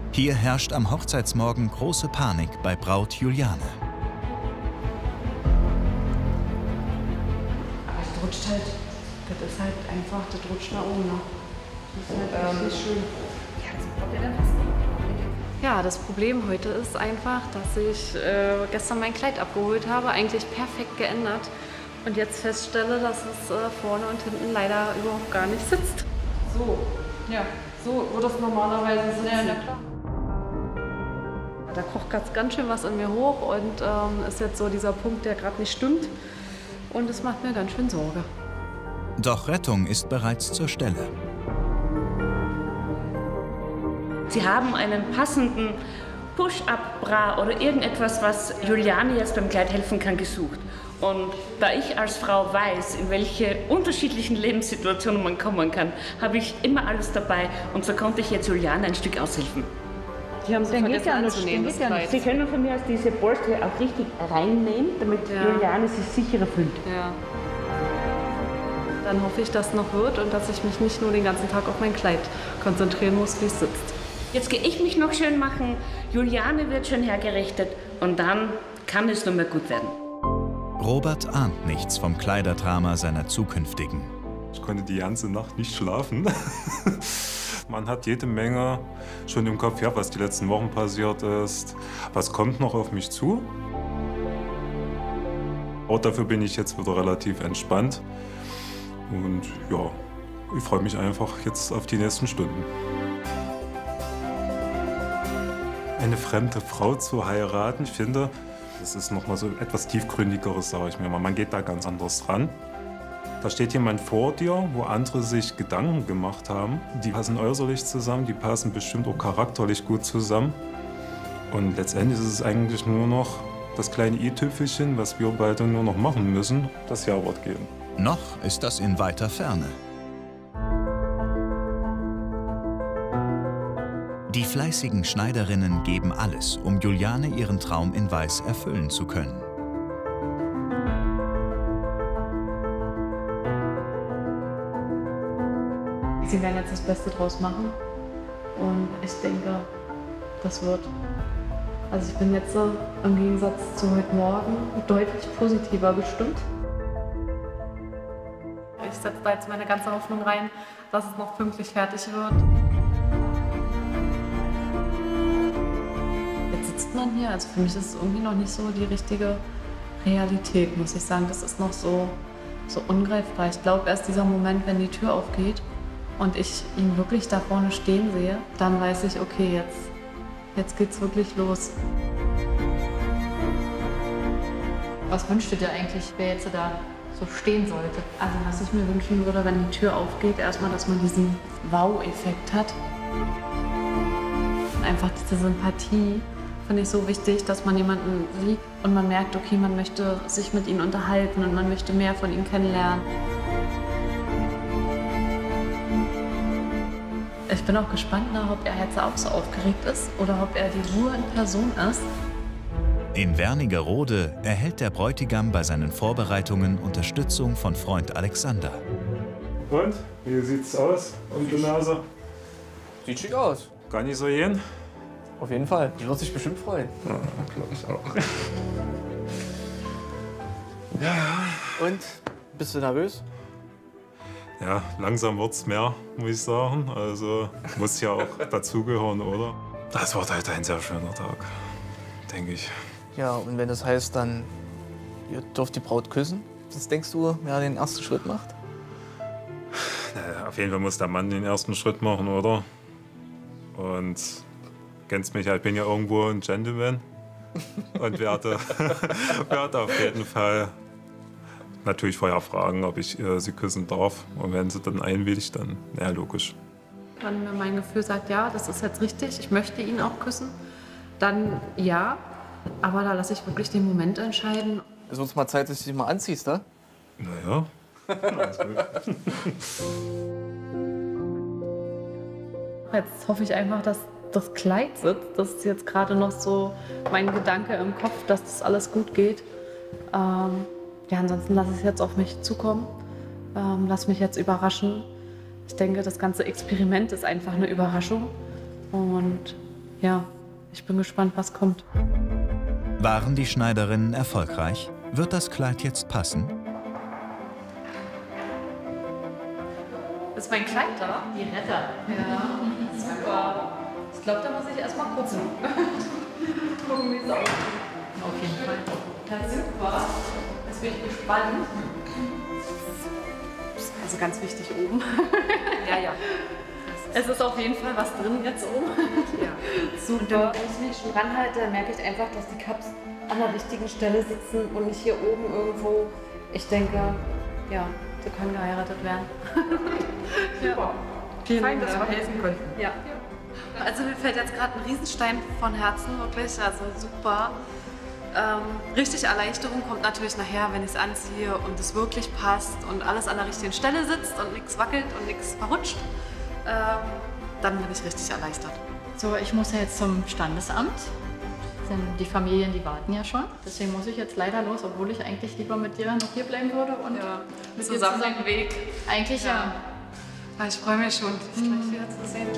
Hier herrscht am Hochzeitsmorgen große Panik bei Braut Juliane. Aber es rutscht halt, das ist halt einfach, das rutscht nach oben. Ne? Das ist halt nicht schön. Ja, das braucht ihr dann fast nicht. Ja, das Problem heute ist einfach, dass ich gestern mein Kleid abgeholt habe, eigentlich perfekt geändert. Und jetzt feststelle, dass es vorne und hinten leider überhaupt gar nicht sitzt. So, ja, so wird es normalerweise sitzen. Ja, na klar. Da kocht ganz schön was in mir hoch und ist jetzt so dieser Punkt, der gerade nicht stimmt. Und es macht mir ganz schön Sorge. Doch Rettung ist bereits zur Stelle. Sie haben einen passenden Push-Up-Bra oder irgendetwas, was Juliane jetzt beim Kleid helfen kann, gesucht. Und da ich als Frau weiß, in welche unterschiedlichen Lebenssituationen man kommen kann, habe ich immer alles dabei. Und so konnte ich jetzt Juliane ein Stück aushelfen. Die haben sie vergessen anzunehmen, das Kleid. Sie können von mir aus diese Polster auch richtig reinnehmen, damit Juliane sich sicherer fühlt. Ja. Dann hoffe ich, dass es noch wird und dass ich mich nicht nur den ganzen Tag auf mein Kleid konzentrieren muss, wie es sitzt. Jetzt gehe ich mich noch schön machen, Juliane wird schön hergerichtet und dann kann es nur mehr gut werden. Robert ahnt nichts vom Kleiderdrama seiner Zukünftigen. Ich konnte die ganze Nacht nicht schlafen. Man hat jede Menge schon im Kopf, ja, was die letzten Wochen passiert ist. Was kommt noch auf mich zu? Auch dafür bin ich jetzt wieder relativ entspannt. Und ja, ich freue mich einfach jetzt auf die nächsten Stunden. Eine fremde Frau zu heiraten, ich finde, das ist noch mal so etwas tiefgründigeres, sage ich mir mal. Man geht da ganz anders ran. Da steht jemand vor dir, wo andere sich Gedanken gemacht haben. Die passen äußerlich zusammen, die passen bestimmt auch charakterlich gut zusammen. Und letztendlich ist es eigentlich nur noch das kleine i-Tüpfelchen, was wir beide nur noch machen müssen, das Ja-Wort geben. Noch ist das in weiter Ferne. Die fleißigen Schneiderinnen geben alles, um Juliane ihren Traum in Weiß erfüllen zu können. Sie werden jetzt das Beste draus machen und ich denke, das wird. Also ich bin jetzt im Gegensatz zu heute Morgen deutlich positiver gestimmt. Ich setze da jetzt meine ganze Hoffnung rein, dass es noch pünktlich fertig wird. Jetzt sitzt man hier, also für mich ist es irgendwie noch nicht so die richtige Realität, muss ich sagen. Das ist noch so ungreifbar. Ich glaube, erst dieser Moment, wenn die Tür aufgeht und ich ihn wirklich da vorne stehen sehe, dann weiß ich, okay, jetzt geht's wirklich los. Was wünschst du dir eigentlich, wer jetzt da so stehen sollte? Also was ich mir wünschen würde, wenn die Tür aufgeht, erstmal, dass man diesen Wow-Effekt hat. Einfach diese Sympathie finde ich so wichtig, dass man jemanden sieht und man merkt, okay, man möchte sich mit ihnen unterhalten und man möchte mehr von ihnen kennenlernen. Ich bin auch gespannt, ob er jetzt auch so aufgeregt ist oder ob er die Ruhe in Person ist. In Wernigerode erhält der Bräutigam bei seinen Vorbereitungen Unterstützung von Freund Alexander. Und? Wie sieht's aus um die Nase? Sieht schick aus. Gar nicht so jeden? Auf jeden Fall. Die wird sich bestimmt freuen. Ja, glaube ich auch. Ja. Und? Bist du nervös? Ja, langsam wird's mehr, muss ich sagen. Also muss ja auch dazugehören, oder? Das wird heute ein sehr schöner Tag, denke ich. Ja, und wenn das heißt, dann ihr dürft die Braut küssen. Was denkst du, wer den ersten Schritt macht? Na, auf jeden Fall muss der Mann den ersten Schritt machen, oder? Und kennst mich, ich bin ja irgendwo ein Gentleman und werde auf jeden Fall natürlich vorher fragen, ob ich sie küssen darf. Und wenn sie dann einwilligt, dann, ja, logisch. Wenn mir mein Gefühl sagt, ja, das ist jetzt richtig, ich möchte ihn auch küssen, dann ja. Aber da lasse ich wirklich den Moment entscheiden. Es wird mal Zeit, dass du dich mal anziehst, ne? Naja, alles gut. Jetzt hoffe ich einfach, dass das Kleid sitzt. Das ist jetzt gerade noch so mein Gedanke im Kopf, dass das alles gut geht. Ja, ansonsten lasse ich es jetzt auf mich zukommen. Lass mich jetzt überraschen. Ich denke, das ganze Experiment ist einfach eine Überraschung. Und ja, ich bin gespannt, was kommt. Waren die Schneiderinnen erfolgreich? Wird das Kleid jetzt passen? Ist mein Kleid da? Die Retter. Ja, super. Ich glaube, da muss ich erst mal gucken. Gucken, wie es aussieht. Auf jeden Fall. Ja, super. Jetzt bin ich gespannt. Also ganz wichtig oben. Ja. Es ist auf jeden Fall was drin jetzt oben. Ja. Super. Und dann, wenn ich mich schon ranhalte, merke ich einfach, dass die Cups an der richtigen Stelle sitzen und nicht hier oben irgendwo. Ich denke, ja, sie können geheiratet werden. Ja. Vielen Dank, dass wir helfen konnten. Ja. Also mir fällt jetzt gerade ein Riesenstein von Herzen, wirklich, also super. Richtig Erleichterung kommt natürlich nachher, wenn ich es anziehe und es wirklich passt und alles an der richtigen Stelle sitzt und nichts wackelt und nichts verrutscht. Dann bin ich richtig erleichtert. So, ich muss ja jetzt zum Standesamt. Denn die Familien, die warten ja schon. Deswegen muss ich jetzt leider los, obwohl ich eigentlich lieber mit dir noch hier bleiben würde. Und mit Zusammen den Weg. Eigentlich ja. Ich freue mich schon, dich gleich wieder zu sehen.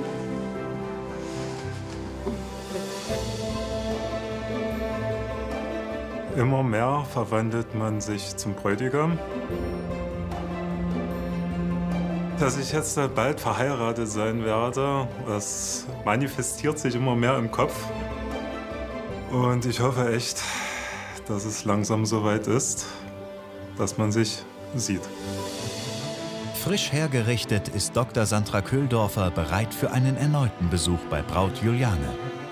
Immer mehr verwandelt man sich zum Bräutigam. Dass ich jetzt bald verheiratet sein werde, das manifestiert sich immer mehr im Kopf. Und ich hoffe echt, dass es langsam soweit ist, dass man sich sieht. Frisch hergerichtet ist Dr. Sandra Köhldorfer bereit für einen erneuten Besuch bei Braut Juliane.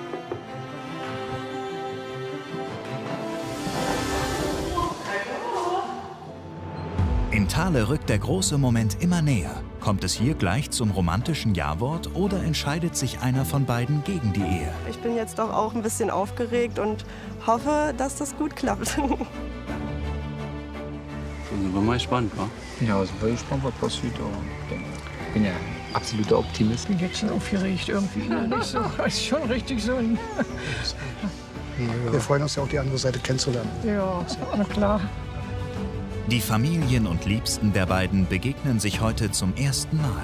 In Thale rückt der große Moment immer näher. Kommt es hier gleich zum romantischen Ja-Wort oder entscheidet sich einer von beiden gegen die Ehe? Ich bin jetzt doch auch ein bisschen aufgeregt und hoffe, dass das gut klappt. Sind wir mal gespannt, wa? Ja, sind wir gespannt, was passiert. Ich bin ja absoluter Optimist. Bin jetzt schon aufgeregt irgendwie. Nicht so. Das ist schon richtig so ein... Wir freuen uns ja auch, die andere Seite kennenzulernen. Ja, na klar. Die Familien und Liebsten der beiden begegnen sich heute zum ersten Mal.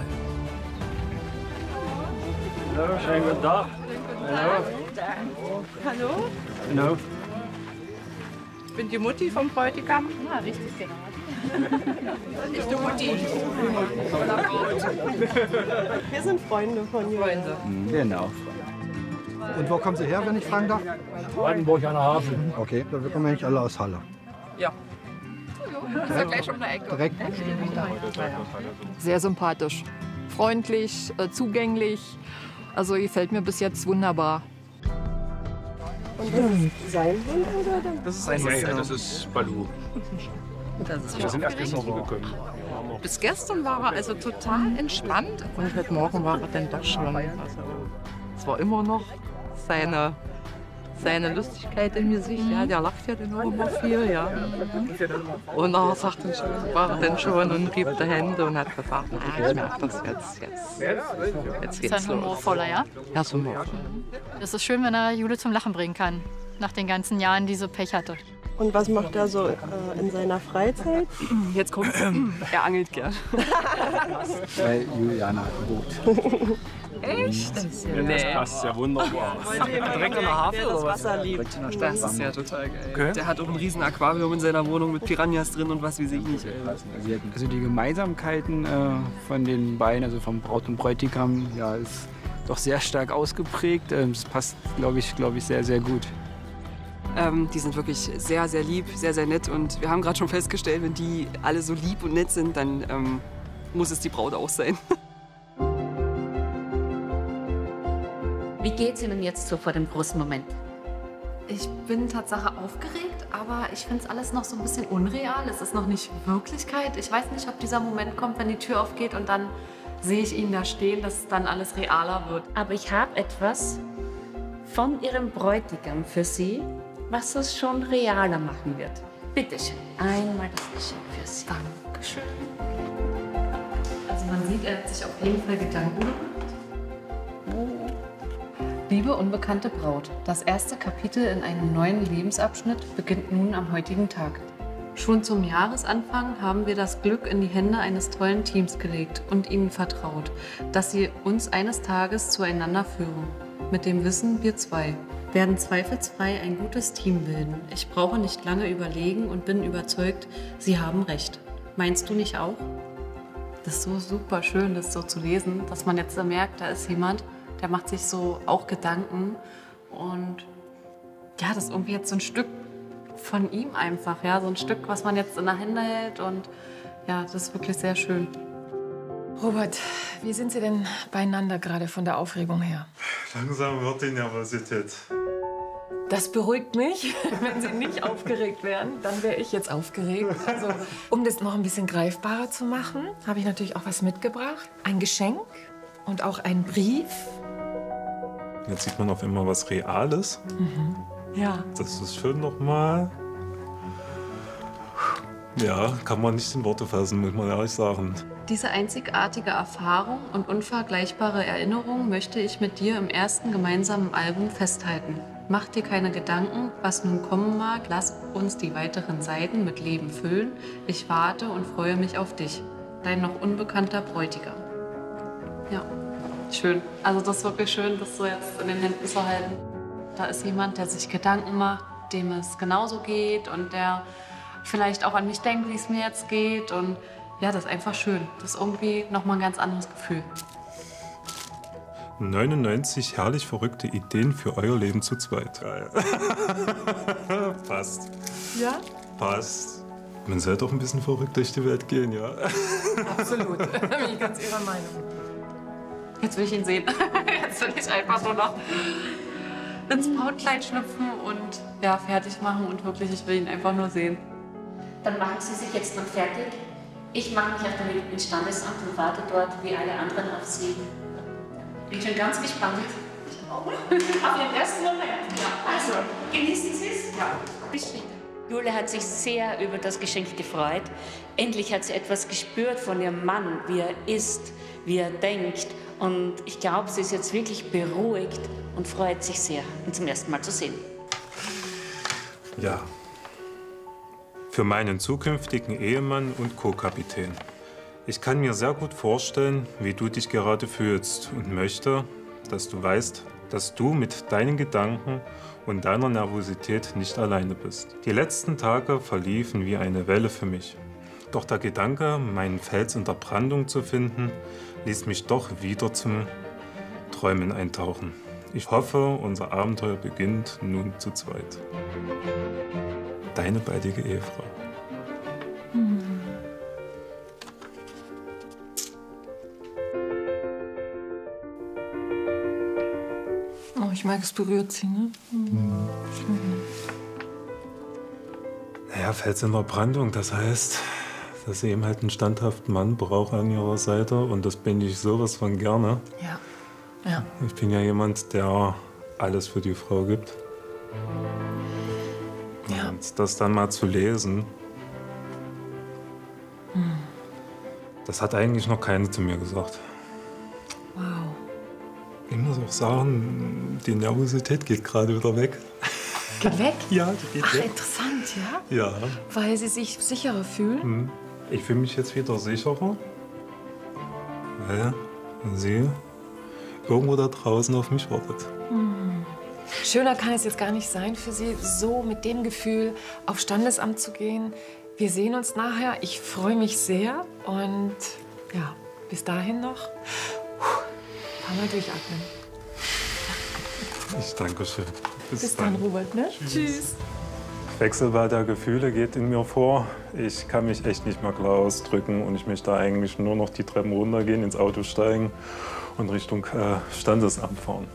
Hallo, schönen guten Tag. Hallo. Hallo? Hallo. Ich bin die Mutti vom Bräutigam. Ja, richtig genau. Ich die Mutti. Wir sind Freunde von Juliane. Genau. Und wo kommen Sie her, wenn ich fragen darf? Brandenburg an der Hafen. Okay, wir kommen eigentlich alle aus Halle. Ja. Das ist ja gleich um die Ecke. Direkt. Sehr sympathisch, freundlich, zugänglich. Also gefällt mir bis jetzt wunderbar. Und das ist sein Hund oder? Das ist ein Ja, das ist Balu. Wir sind erst gestern gekommen. Bis gestern war er also total entspannt. Und heute Morgen war er dann doch schon. Also, es war immer noch seine Lustigkeit im Gesicht. Ja, der lacht ja dann auch immer viel. Ja. Und er sagt dann schon, war er dann schon und rieb die Hände und hat gesagt, na, ich merke das jetzt geht's Ist er humorvoller, ja? Ja, so humorvoll. Das ist schön, wenn er Jule zum Lachen bringen kann. Nach den ganzen Jahren, die sie Pech hatte. Und was macht er so in seiner Freizeit? Jetzt kommt er angelt gern. Weil Juliane hat ein Boot. Echt? Das passt ja wunderbar. Direkt an der Hafen oder was? Wasser liebt. Das ist ja total geil. Okay. Der hat auch ein riesen Aquarium in seiner Wohnung mit Piranhas drin und was weiß ich nicht. Also die Gemeinsamkeiten von den beiden, also vom Braut und Bräutigam, ja, ist doch sehr stark ausgeprägt. Das passt, glaube ich, sehr, sehr gut. Die sind wirklich sehr, sehr lieb, sehr, sehr nett. Und wir haben gerade schon festgestellt, wenn die alle so lieb und nett sind, dann muss es die Braut auch sein. Wie geht's Ihnen jetzt so vor dem großen Moment? Ich bin Tatsache aufgeregt, aber ich finde es alles noch so ein bisschen unreal. Es ist noch nicht Wirklichkeit. Ich weiß nicht, ob dieser Moment kommt, wenn die Tür aufgeht und dann sehe ich ihn da stehen, dass dann alles realer wird. Aber ich habe etwas von Ihrem Bräutigam für Sie, was es schon realer machen wird. Bitte schön, einmal das Geschenk für Sie. Dankeschön. Also man sieht, er hat sich auf jeden Fall Gedanken gemacht. Liebe unbekannte Braut, das erste Kapitel in einem neuen Lebensabschnitt beginnt nun am heutigen Tag. Schon zum Jahresanfang haben wir das Glück in die Hände eines tollen Teams gelegt und ihnen vertraut, dass sie uns eines Tages zueinander führen. mit dem Wissen, wir zwei werden zweifelsfrei ein gutes Team bilden. Ich brauche nicht lange überlegen und bin überzeugt, Sie haben recht. Meinst du nicht auch? Das ist so super schön, das so zu lesen, dass man jetzt merkt, da ist jemand, der macht sich so auch Gedanken. Und ja, das ist irgendwie jetzt so ein Stück von ihm einfach. Ja, so ein Stück, was man jetzt in der Hände hält. Und ja, das ist wirklich sehr schön. Robert, wie sind Sie denn beieinander gerade von der Aufregung her? Langsam wird die Nervosität. Das beruhigt mich. Wenn Sie nicht aufgeregt wären, dann wäre ich jetzt aufgeregt. Also, um das noch ein bisschen greifbarer zu machen, habe ich natürlich auch was mitgebracht. Ein Geschenk und auch einen Brief. Jetzt sieht man auf einmal was Reales. Ja. Das ist schön nochmal. Ja, kann man nicht in Worte fassen, muss man ehrlich sagen. Diese einzigartige Erfahrung und unvergleichbare Erinnerung möchte ich mit dir im ersten gemeinsamen Album festhalten. Mach dir keine Gedanken, was nun kommen mag. Lass uns die weiteren Seiten mit Leben füllen. Ich warte und freue mich auf dich. Dein noch unbekannter Bräutigam. Ja, schön. Also das ist wirklich schön, das so jetzt in den Händen zu halten. Da ist jemand, der sich Gedanken macht, dem es genauso geht und der vielleicht auch an mich denkt, wie es mir jetzt geht. Und ja, das ist einfach schön. Das ist irgendwie nochmal ein ganz anderes Gefühl. 99 herrlich verrückte Ideen für euer Leben zu zweit. Geil. Passt. Ja? Passt. Man sollte auch ein bisschen verrückt durch die Welt gehen, ja. Absolut. Bin ich ganz Ihrer Meinung. Jetzt will ich ihn sehen. Jetzt will ich einfach nur noch ins Brautkleid schlüpfen und ja, fertig machen. Und wirklich, ich will ihn einfach nur sehen. Dann machen Sie sich jetzt noch fertig. Ich mache mich auf den Weg ins Standesamt und warte dort wie alle anderen auf Sie. Bin schon ganz gespannt. Ich auch. Auf den ersten Moment. Ja. Also, genießen Sie es? Ja. Bis später. Jule hat sich sehr über das Geschenk gefreut. Endlich hat sie etwas gespürt von ihrem Mann, wie er ist, wie er denkt. Und ich glaube, sie ist jetzt wirklich beruhigt und freut sich sehr, ihn zum ersten Mal zu sehen. Ja. Für meinen zukünftigen Ehemann und Co-Kapitän. Ich kann mir sehr gut vorstellen, wie du dich gerade fühlst und möchte, dass du weißt, dass du mit deinen Gedanken und deiner Nervosität nicht alleine bist. Die letzten Tage verliefen wie eine Welle für mich. Doch der Gedanke, meinen Fels in der Brandung zu finden, ließ mich doch wieder zum Träumen eintauchen. Ich hoffe, unser Abenteuer beginnt nun zu zweit. Deine baldige Ehefrau. Oh, ich mag, es berührt sie, ne? Schön. Naja, Fels in der Brandung, das heißt, dass sie eben halt einen standhaften Mann braucht an ihrer Seite. Und das bin ich sowas von gerne. Ja. Ja. Ich bin ja jemand, der alles für die Frau gibt. Ja. Und das dann mal zu lesen, das hat eigentlich noch keine zu mir gesagt. Wow. Ich muss auch sagen, die Nervosität geht gerade wieder weg. Geht weg? Ja, die geht weg. Interessant, ja? Ja. Weil Sie sich sicherer fühlen? Ich fühle mich jetzt wieder sicherer, weil sie irgendwo da draußen auf mich wartet. Schöner kann es jetzt gar nicht sein für Sie, so mit dem Gefühl aufs Standesamt zu gehen. Wir sehen uns nachher. Ich freue mich sehr. Und ja, bis dahin noch mal durchatmen. Ich danke schön. Bis dann, Robert. Ne? Tschüss. Wechselbad der Gefühle geht in mir vor. Ich kann mich echt nicht mehr klar ausdrücken und ich möchte eigentlich nur noch die Treppen runtergehen, ins Auto steigen und Richtung Standesamt fahren.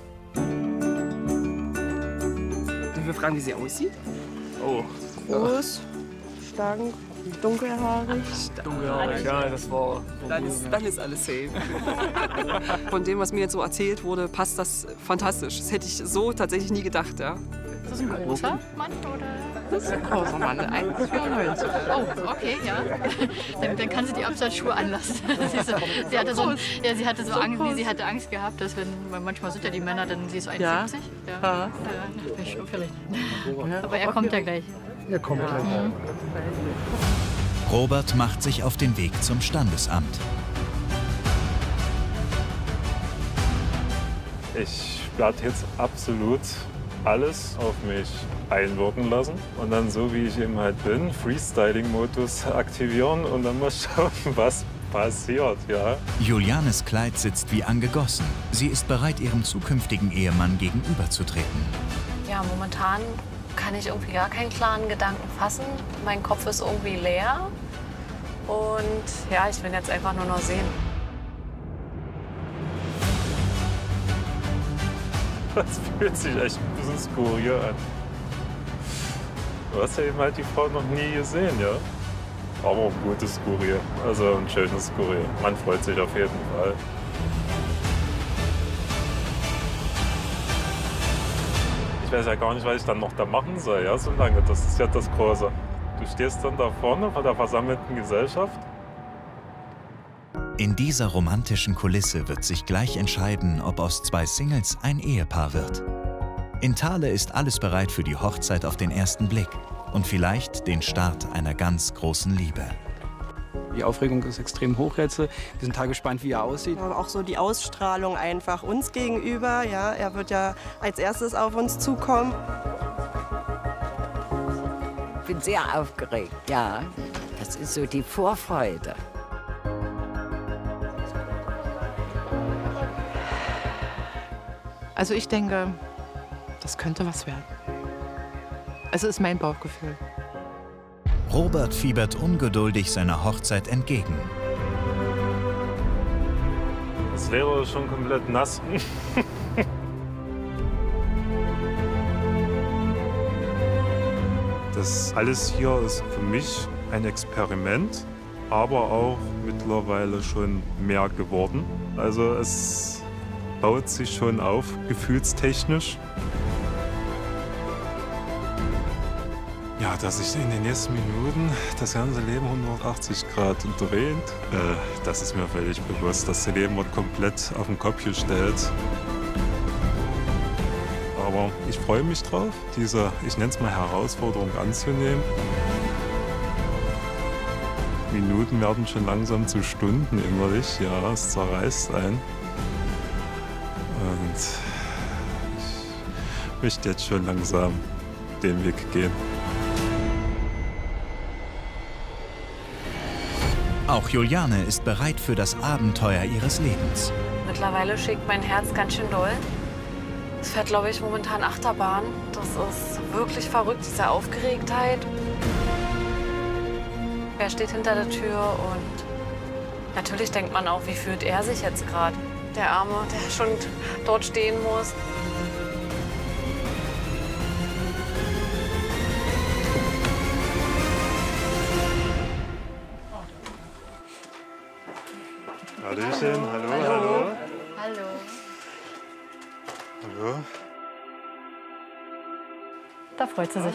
Dürfen wir fragen, wie sie aussieht? Oh. Groß, schlank, dunkelhaarig. Dunkelhaarig, ja, das war... Dann ist alles safe. Von dem, was mir jetzt so erzählt wurde, passt das fantastisch. Das hätte ich so tatsächlich nie gedacht, ja. Ist das ein großer Mann, oder? Das ist ein großer Mann, 1,94. Oh, okay, ja. Dann kann sie die Absatzschuhe anlassen. Sie hatte so, ja, sie hatte so Angst, sie hatte Angst gehabt, dass wenn, manchmal sind ja die Männer, dann sie ist so 1,70. Ja. Ja. Vielleicht. Aber er kommt ja gleich. Er kommt gleich. Robert macht sich auf den Weg zum Standesamt. Ich werde jetzt absolut alles auf mich einwirken lassen und dann, so wie ich eben halt bin, Freestyling-Modus aktivieren und dann mal schauen, was passiert, ja. Julianes Kleid sitzt wie angegossen. Sie ist bereit, ihrem zukünftigen Ehemann gegenüberzutreten. Ja, momentan kann ich irgendwie gar keinen klaren Gedanken fassen. Mein Kopf ist irgendwie leer. Und ja, ich will jetzt einfach nur noch sehen. Das fühlt sich echt ein bisschen skurril an. Du hast ja eben halt die Frau noch nie gesehen, ja? Aber ein gutes Skurril, also ein schönes Skurril. Man freut sich auf jeden Fall. Ich weiß ja gar nicht, was ich dann noch da machen soll, ja, so lange. Das ist ja das Große. Du stehst dann da vorne vor der versammelten Gesellschaft. In dieser romantischen Kulisse wird sich gleich entscheiden, ob aus 2 Singles ein Ehepaar wird. In Thale ist alles bereit für die Hochzeit auf den ersten Blick und vielleicht den Start einer ganz großen Liebe. Die Aufregung ist extrem hoch jetzt. Wir sind total gespannt, wie er aussieht. Auch so die Ausstrahlung einfach uns gegenüber. Ja, er wird ja als erstes auf uns zukommen. Ich bin sehr aufgeregt, ja. Das ist so die Vorfreude. Also ich denke, das könnte was werden. Also ist mein Bauchgefühl. Robert fiebert ungeduldig seiner Hochzeit entgegen. Das Leder ist schon komplett nass. Das alles hier ist für mich ein Experiment, aber auch mittlerweile schon mehr geworden. Also es baut sich schon auf, gefühlstechnisch. Ja, dass sich in den nächsten Minuten das ganze Leben 180 Grad dreht, das ist mir völlig bewusst. Das Leben wird komplett auf den Kopf gestellt. Aber ich freue mich drauf, diese, ich nenne es mal Herausforderung anzunehmen. Minuten werden schon langsam zu Stunden innerlich, ja, es zerreißt einen. Und ich möchte jetzt schon langsam den Weg gehen. Auch Juliane ist bereit für das Abenteuer ihres Lebens. Mittlerweile schlägt mein Herz ganz schön doll. Es fährt, glaube ich, momentan Achterbahn. Das ist wirklich verrückt, diese Aufgeregtheit. Wer steht hinter der Tür? Und natürlich denkt man auch, wie fühlt er sich jetzt gerade? Der Arme, der schon dort stehen muss. Hallöchen, hallo, hallo. Hallo. Hallo. Da freut sie sich.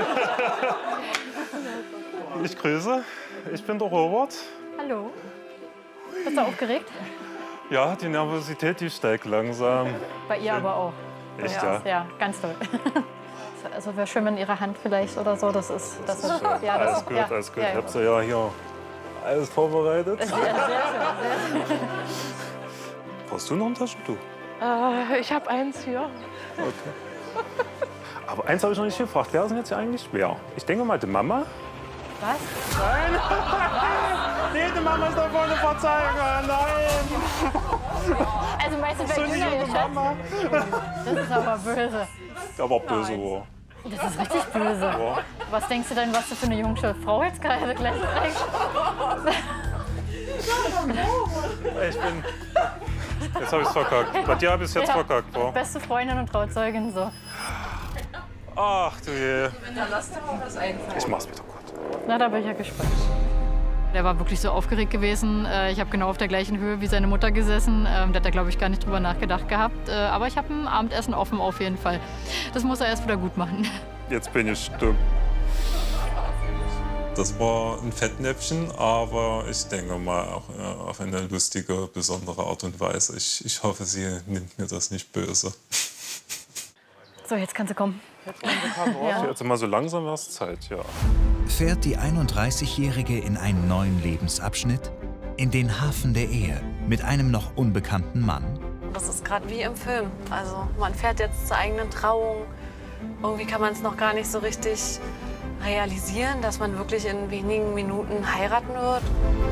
Ich grüße, ich bin der Robert. Hallo. Bist du aufgeregt? Ja, die Nervosität, die steigt langsam. Bei ihr aber auch. Echt, ja? Ja, ganz toll. Also wir schwimmen in ihrer Hand vielleicht oder so, das ist schön. Ja, alles gut, alles gut. Ich habe sie ja hier alles vorbereitet. Sehr schön, sehr schön. Brauchst du noch ein Taschentuch? Ich habe eins hier. Okay. Aber eins habe ich noch nicht gefragt. Wer ist denn jetzt eigentlich wer? Ich denke mal, die Mama. Was? Nein! Nee, die Mama ist da vorne, Verzeihung! Nein! Also meinst du, bei so Julia, Mama? Das ist aber böse. Aber böse, wo? Das ist richtig böse. Ja. Was denkst du denn, was du für eine jungsche Frau jetzt gerade gleich trägst? Ich bin... Jetzt habe ich es verkackt. Bei dir habe ich es jetzt verkackt. Boah. Beste Freundin und Trauzeugin, so. Ach du je. Dann lass dir mal was einfallen. Ich mach's wieder gut. Na, da bin ich ja gespannt. Der war wirklich so aufgeregt gewesen. Ich habe genau auf der gleichen Höhe wie seine Mutter gesessen. Der hat da, glaube ich, gar nicht drüber nachgedacht gehabt. Aber ich habe ein Abendessen offen auf jeden Fall. Das muss er erst wieder gut machen. Jetzt bin ich stumm. Das war ein Fettnäpfchen, aber ich denke mal auch auf eine lustige, besondere Art und Weise. Ich hoffe, sie nimmt mir das nicht böse. So, jetzt kannst du kommen. Jetzt kann sie kommen, ja. Jetzt mal so langsam wäre es Zeit, ja. Fährt die 31-Jährige in einen neuen Lebensabschnitt? In den Hafen der Ehe mit einem noch unbekannten Mann? Das ist gerade wie im Film. Also man fährt jetzt zur eigenen Trauung. Irgendwie kann man es noch gar nicht so richtig realisieren, dass man wirklich in wenigen Minuten heiraten wird.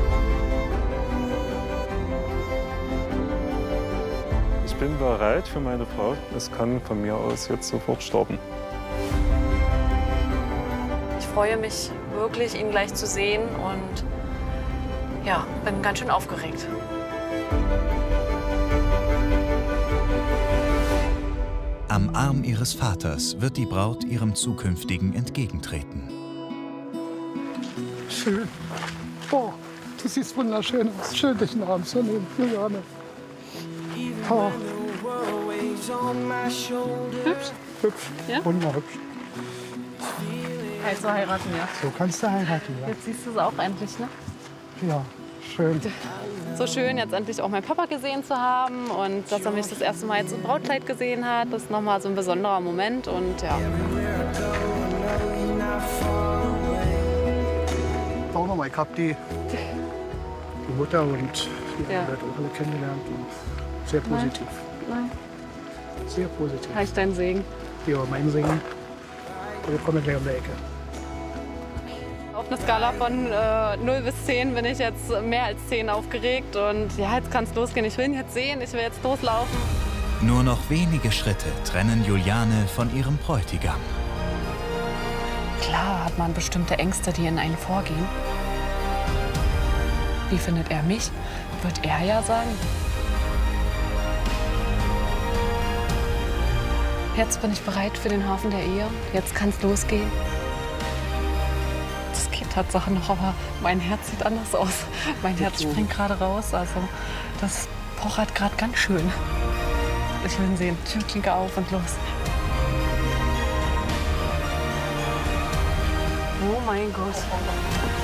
Ich bin bereit für meine Frau. Es kann von mir aus jetzt sofort starten. Ich freue mich wirklich, ihn gleich zu sehen und ja, bin ganz schön aufgeregt. Am Arm ihres Vaters wird die Braut ihrem Zukünftigen entgegentreten. Schön. Oh, du siehst wunderschön aus. Schön, dich in den Arm zu nehmen, Juliane. Oh. Hübsch? Hübsch. Ja? Wunderhübsch. Also heiraten, ja. So kannst du heiraten, ja. Jetzt siehst du es auch endlich, ne? Ja, schön. So schön, jetzt endlich auch meinen Papa gesehen zu haben und dass er mich das erste Mal jetzt im Brautkleid gesehen hat. Das ist nochmal so ein besonderer Moment und ja. Auch nochmal, ich habe die Mutter und die Ja. anderen auch alle kennengelernt. Und sehr positiv. Nein. Sehr positiv. Habe ich deinen Segen? Ja, mein Singen. Wir kommen gleich um die Ecke. Auf einer Skala von 0 bis 10 bin ich jetzt mehr als 10 aufgeregt und ja, jetzt kann es losgehen. Ich will ihn jetzt sehen, ich will jetzt loslaufen. Nur noch wenige Schritte trennen Juliane von ihrem Bräutigam. Klar hat man bestimmte Ängste, die in einen vorgehen. Wie findet er mich? Wird er ja sagen. Jetzt bin ich bereit für den Hafen der Ehe. Jetzt kann es losgehen. Das geht Tatsache noch, aber mein Herz sieht anders aus. Mein Herz springt gerade raus. Also das pochert gerade ganz schön. Ich will ihn sehen. Türklinke auf und los. Oh mein Gott.